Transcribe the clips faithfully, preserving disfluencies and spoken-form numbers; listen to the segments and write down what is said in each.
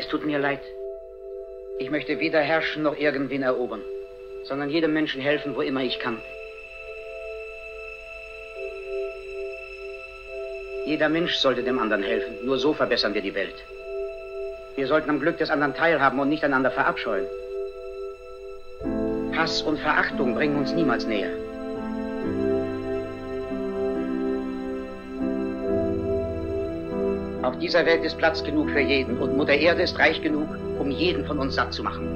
Es tut mir leid. Ich möchte weder herrschen noch irgendwen erobern, sondern jedem Menschen helfen, wo immer ich kann. Jeder Mensch sollte dem anderen helfen. Nur so verbessern wir die Welt. Wir sollten am Glück des anderen teilhaben und nicht einander verabscheuen. Hass und Verachtung bringen uns niemals näher. Auf dieser Welt ist Platz genug für jeden und Mutter Erde ist reich genug, um jeden von uns satt zu machen.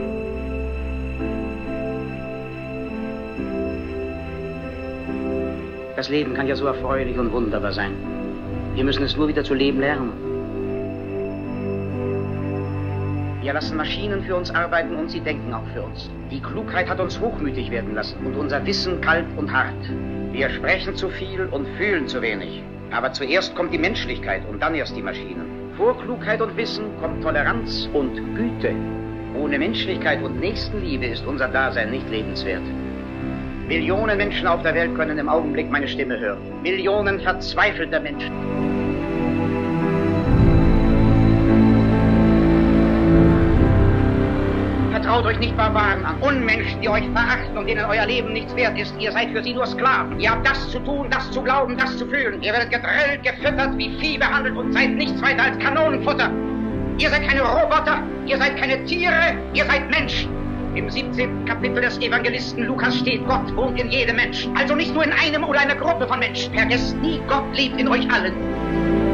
Das Leben kann ja so erfreulich und wunderbar sein. Wir müssen es nur wieder zu leben lernen. Wir lassen Maschinen für uns arbeiten und sie denken auch für uns. Die Klugheit hat uns hochmütig werden lassen und unser Wissen kalt und hart. Wir sprechen zu viel und fühlen zu wenig. Aber zuerst kommt die Menschlichkeit und dann erst die Maschinen. Vor Klugheit und Wissen kommt Toleranz und Güte. Ohne Menschlichkeit und Nächstenliebe ist unser Dasein nicht lebenswert. Millionen Menschen auf der Welt können im Augenblick meine Stimme hören. Millionen verzweifelter Menschen. Vertraut euch nicht Barbaren an, Unmenschen, die euch verachten und denen euer Leben nichts wert ist. Ihr seid für sie nur Sklaven. Ihr habt das zu tun, das zu glauben, das zu fühlen. Ihr werdet gedrillt, gefüttert, wie Vieh behandelt und seid nichts weiter als Kanonenfutter. Ihr seid keine Roboter, ihr seid keine Tiere, ihr seid Menschen. Im siebzehnten Kapitel des Evangelisten Lukas steht, Gott wohnt in jedem Menschen. Also nicht nur in einem oder einer Gruppe von Menschen. Vergesst nie, Gott lebt in euch allen.